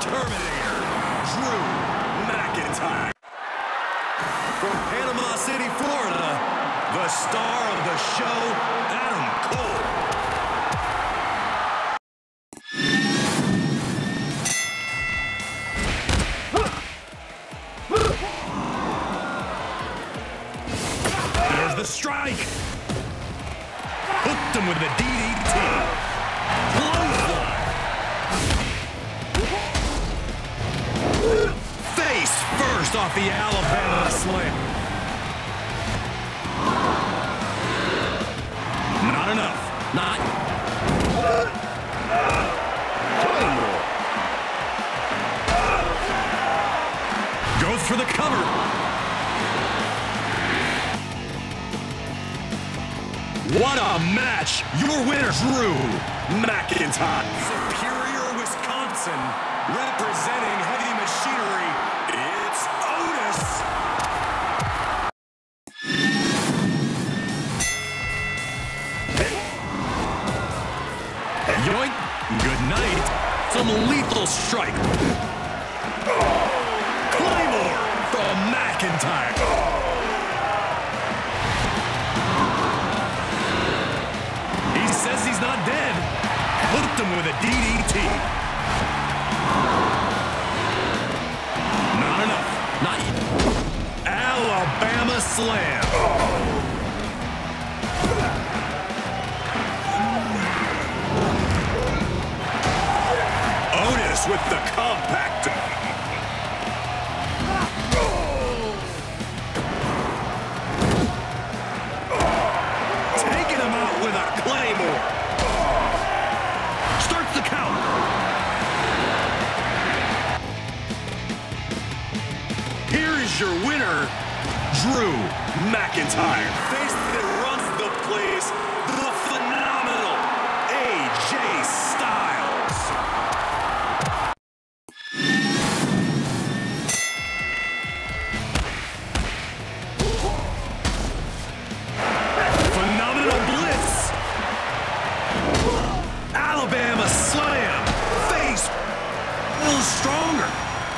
Terminator, Drew McIntyre. From Panama City, Florida, the star of the show, Adam Cole. There's the strike. Hooked him with the DDT. Face first off the Alabama slam. Not enough. Not. Goes for the cover. What a match! Your winner, Drew McIntyre. Superior, Wisconsin, representing heavy machinery, it's Otis. Yoink, good night. Some lethal strike. Claymore from McIntyre. Says he's not dead. Hooked him with a DDT. Not enough. Not yet. Alabama slam. Otis with the compact. Taking him out with a Claymore. Starts the count. Here is your winner, Drew McIntyre. Face that runs the place, the phenomenal AJ Styles. Phenomenal blitz. Alabama slam. Face a little stronger.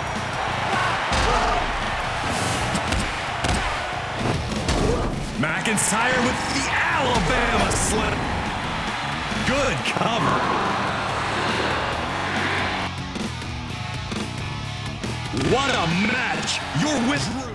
McIntyre with the Alabama slam. Good cover. What a match. Your winner.